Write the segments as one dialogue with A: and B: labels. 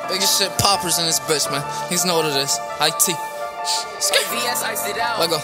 A: Biggest shit poppers in this bitch, man. He's know what it is. IT.
B: VS iced it out.
A: Let go.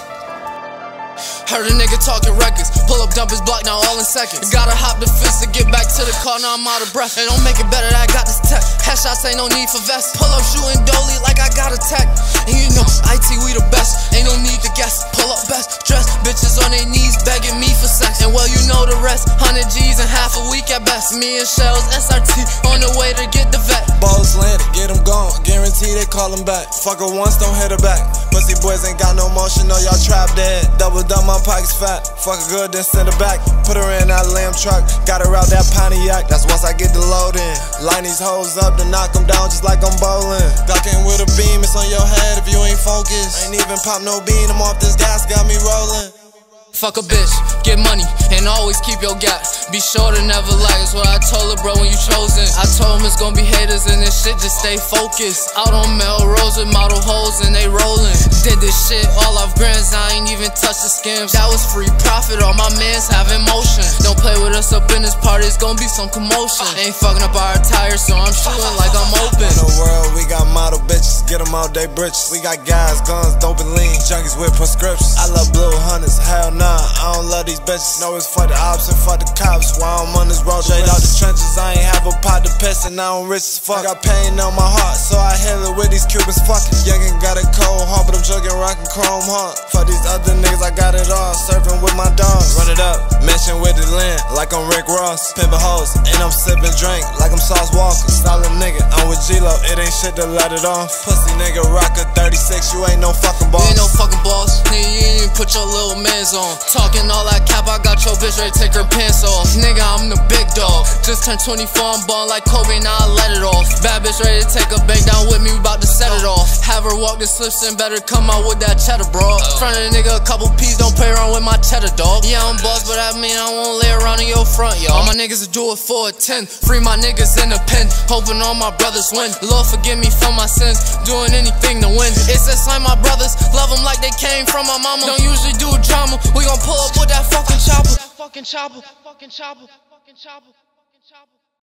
A: Heard a nigga talking records. Pull up, dump his block, now all in seconds. Gotta hop the fence to get back to the car, now I'm out of breath. It don't make it better that I got this tech. Headshots ain't no need for vests. Pull up shooting dolly like I got a tech. And you know, IT, we the best. Ain't no need to guess. Pull up best dressed. Bitches on their knees begging me for sex. And well, you know the rest. 100 G's in half a week at best. Me and Shells, SRT, on the way to get the vet.
C: Balls landed, get them gone. Guarantee they call them back. Fuck her once, don't hit her back. Pussy boys ain't got no motion, know y'all trap dead. Double dumb, my pockets fat. Fuck her good, then send her back. Put her in that lamb truck. Got her out that Pontiac. That's once I get the load in. Line these hoes up to knock them down just like I'm bowling. Ducking with a beam, it's on your head if you ain't focused. Ain't even pop no bean, I'm off this gas, got me rolling.
A: Fuck a bitch, get money, and always keep your gap. Be sure to never lie, is what I told her, bro, when you chosen. I told him it's gonna be haters in this shit, just stay focused. Out on Melrose with model hoes and they rolling. Did this shit all off grants, I ain't even touched the skims. That was free profit, all my mans having motion. Don't play with us up in this party, it's gonna be some commotion. Ain't fucking up our tires, so I'm shooting like I'm open.
C: In the world, we got model bitches, get them all day britches. We got guys, guns, dope and lean, junkies with prescriptions. I love blue hunters, hell nah. I don't love these bitches. No, it's for the ops and for the cops. While I'm on this road, straight out the trenches, I ain't have a pot to piss and now I'm rich as fuck. I got pain on my heart, so I heal it with these Cubans fucking. Youngin' got a cold heart, but I'm jugging rockin' chrome heart. For these other niggas, I got it all. Surfing with my dogs. Run it up, mention with the land, like I'm Rick Ross. Pimpin' hoes, and I'm sippin' drink, like I'm Sauce Walker. Solid nigga, I'm with G-Lo, it ain't shit to let it off. Pussy nigga, rock a 36, you ain't no fucking boss.
A: You ain't no fucking boss, nigga, you ain't even put your little mans on. Talking all that cap, I got your bitch ready to take her pants off. Nigga, I'm the big dog. Just turned 24, I'm ballin' like Kobe, now I let it off. Bad bitch ready to take a bank down with me, we bout to set it off. Have her walk the slips and better come out with that cheddar, bro. Front of the nigga, a couple P's, don't play around with my cheddar, dog. Yeah, I'm boss, but that mean I won't lay around in your front, y'all. All my niggas will do it for a 10. Free my niggas in the pen, hoping all my brothers win. Lord, forgive me for my sins, doing anything to win. It's just like my brothers, love them like they came from my mama. Don't usually do drama, we gon' pull up with that fucking chopper. Fucking chopper, fucking chopper, fucking chopper, fucking chopper.